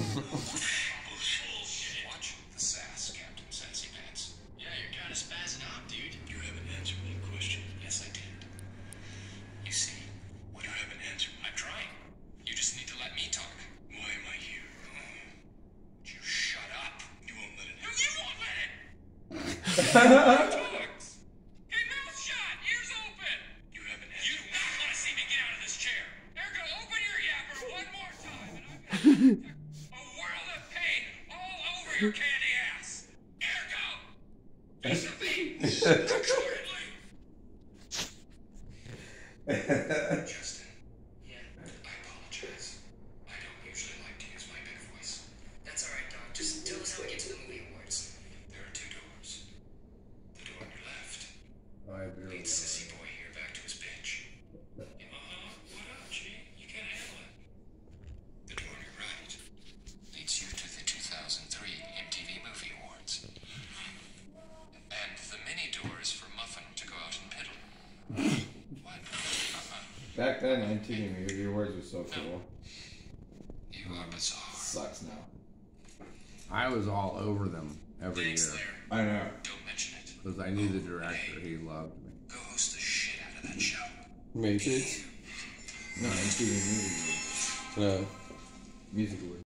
Bullshit. Watch the sass, Captain Sassy Pants. Yeah, you're kind of spazzing out, dude. You haven't answered my question. Yes, I did. You see, You haven't answered. I'm trying. You just need to let me talk. Why am I here? You shut up. You won't let it You happen. won't let it. Talks. Hey, mouth shut. Ears open. You haven't You answered. do not want to see me get out of this chair. Erica, open your yapper one more time, and I'm going to a world of pain all over your candy ass. Erica, piece of me. Assuredly. Justin. Yeah. I apologize. I don't usually like to use my big voice. That's alright, Doc. Just tell us how we get to the movie awards. There are two doors. The door on your left I barely leads know. Sissy Boy here back to his pitch. What up, G? You can't handle it. The door on your right leads you to the 2003 MTV Movie Awards. And the mini door is for Muffin to go out and piddle. What? Back then, MTV Movie Awards was so cool. You are bizarre. Sucks now. I was all over them every Thanks, year Larry. I know. Don't mention it. because I knew the director. He loved me. Go host the shit out of that show. Matrix. No, MTV Movie Awards. No. Music Awards.